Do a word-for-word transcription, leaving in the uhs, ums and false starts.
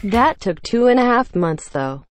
That took two and a half months though.